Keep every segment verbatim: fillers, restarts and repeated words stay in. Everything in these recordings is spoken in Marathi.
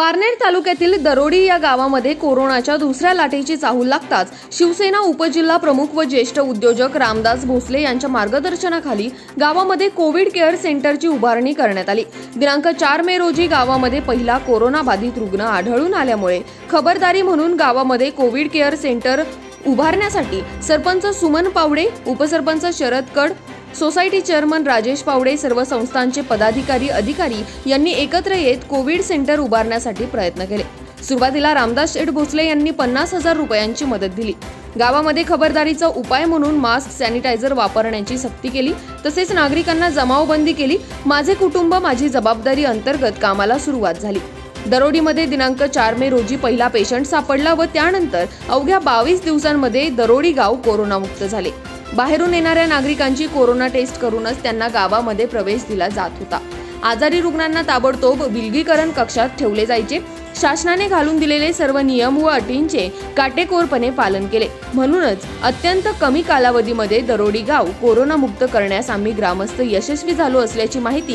पारनेर तालुक्यातील दरोडी या गावामध्ये कोरोनाच्या दुसऱ्या लाटेची चाहूल लागताच शिवसेना उपजिल्हा प्रमुख व ज्येष्ठ उद्योजक रामदास भोसले यांच्या मार्गदर्शनाखाली गावामध्ये कोविड केअर सेंटरची उभारणी करण्यात आली। दिनांक चार मे रोजी गावामध्ये पहिला कोरोना बाधित रुग्ण आढळून आल्यामुळे खबरदारी म्हणून गावामध्ये कोविड केअर सेंटर उभारण्यासाठी सरपंच सुमन पावडे, उपसरपंच शरद कड, सोसायटी चेअरमन राजेश पावडे, सर्व संस्थांचे पदाधिकारी अधिकारी यांनी एकत्र येत कोविड सेंटर उभारण्यासाठी प्रयत्न केले। सुरुवातीला रामदास शेठ भोसले यांनी पन्नास हजार रुपयांची मदत दिली। गावामध्ये खबरदारीचा उपाय म्हणून मास्क, सॅनिटायझर वापरण्याची सक्ती केली। तसेच नागरिकांना जमावबंदी केली। माझे कुटुंब माझी जबाबदारी अंतर्गत कामाला सुरुवात झाली। दरोडीमध्ये दिनांक चार मे रोजी पहिला पेशंट सापडला व त्यानंतर अवघ्या बावीस दिवसांमध्ये दरोडी गाव कोरोनामुक्त झाले। बाहेरून येणाऱ्या नागरिकांची कोरोना टेस्ट करूनच त्यांना गावामध्ये प्रवेश दिला जात होता। आजारी रुग्णांना ताबडतोब विलगीकरण कक्षात ठेवले जायचे। शासनाने घालून दिलेले सर्व नियम व अटींचे काटेकोरपणे पालन केले। म्हणूनच अत्यंत कमी कालावधीमध्ये दरोडी गाव कोरोनामुक्त करण्यास आम्ही ग्रामस्थ यशस्वी झालो असल्याची माहिती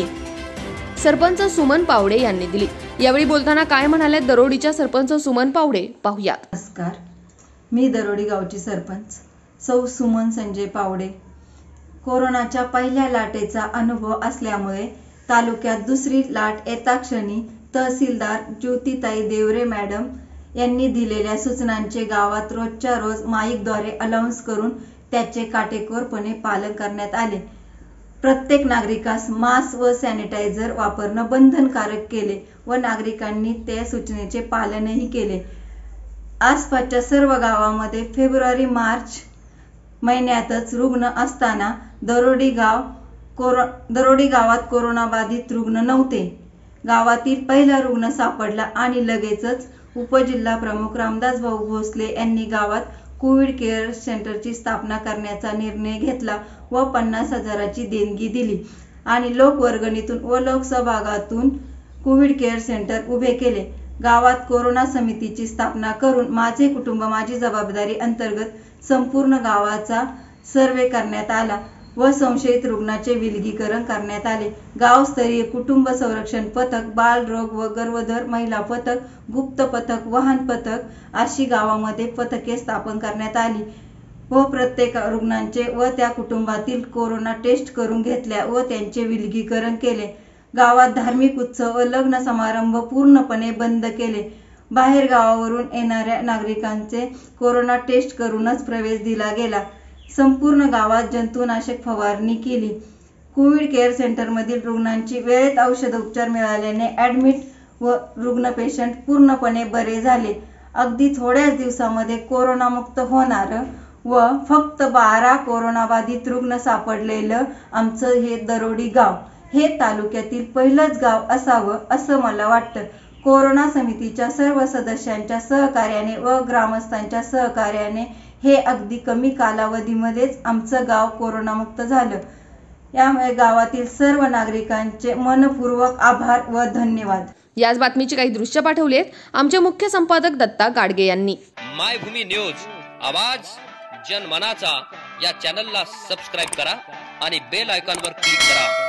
सरपंच सुमन पावडे यांनी दिली। यावेळी बोलताना काय म्हणाले दरोडीच्या सरपंच सुमन पावडे, पाहूयात। नमस्कार, मी दरोडी गावची सरपंच सौ सुमन संजय पावडे। कोरोनाच्या पहिल्या लाटेचा अनुभव असल्यामुळे तालुक्यात दुसरी लाट येता क्षणी तहसीलदार ज्योतिताई देवरे मॅडम यांनी दिलेल्या सूचनांचे गावात रोजच्या रोज माईकद्वारे अनाउन्स करून त्याचे काटेकोरपणे पालन करण्यात आले। प्रत्येक नागरिकास मास्क व सॅनिटायझर वापरणं बंधनकारक केले व नागरिकांनी त्या सूचनेचे पालनही केले। आसपासच्या सर्व गावामध्ये फेब्रुवारी मार्च महिन्यातच रुग्ण असताना दरोडी गाव कोरो दरोडी गावात कोरोना बाधित रुग्ण नव्हते। गावातील पहिला रुग्ण सापडला आणि लगेचच उपजिल्हा प्रमुख रामदास भाऊ भोसले यांनी गावात कोविड केअर सेंटरची स्थापना करण्याचा निर्णय घेतला व पन्नास हजाराची देणगी दिली आणि लोकवर्गणीतून व लोकसहभागातून कोविड केअर सेंटर उभे केले। गावात कोरोना समितीची स्थापना करून माझे कुटुंब माझी जबाबदारी अंतर्गत संपूर्ण गावाचा सर्वे करण्यात आला व संशयित रुग्णाचे विलगीकरण करण्यात आले। गावस्तरीय कुटुंब संरक्षण पथक, बालरोग व गर्भधर महिला पथक, गुप्त पथक, वाहन पथक अशी गावामध्ये पथके स्थापन करण्यात आली व प्रत्येक रुग्णांचे व त्या कुटुंबातील कोरोना टेस्ट करून घेतल्या व त्यांचे विलगीकरण केले। गावात धार्मिक उत्सव व लग्न समारंभ पूर्णपणे बंद केले। बाहेर गावावरून येणाऱ्या नागरिकांचे कोरोना टेस्ट करूनच प्रवेश दिला गेला। संपूर्ण गावात जंतुनाशक फवारणी केली। कोविड केअर सेंटर मधील रुग्णांची वेळेत औषध उपचार मिळाल्याने ऍडमिट व रुग्ण पेशंट पूर्णपणे बरे झाले। अगदी थोड्याच दिवसामध्ये कोरोनामुक्त होणार व फक्त बारा कोरोना बाधित रुग्ण सापडलेलं आमचं हे दरोडी गाव हे तालुक्यातील पहिलंच गाव असावं असं मला वाटतं। कोरोना समितीच्या सर्व सदस्यांच्या सहकार्याने व ग्रामस्थांच्या सहकार्याने हे अगदी कमी कालावधीमध्येच आमचं गाव कोरोनामुक्त झालं। यामुळे गावातील सर्व नागरिकांचे मनपूर्वक आभार व धन्यवाद। याच बातमीची काही दृश्य पाठवली आहेत आमचे मुख्य संपादक दत्ता गाडगे यांनी। मायभूमी न्यूज, आवाज जनमनाचा या चॅनलला सबस्क्राइब करा आणि बेल आयकॉनवर क्लिक करा।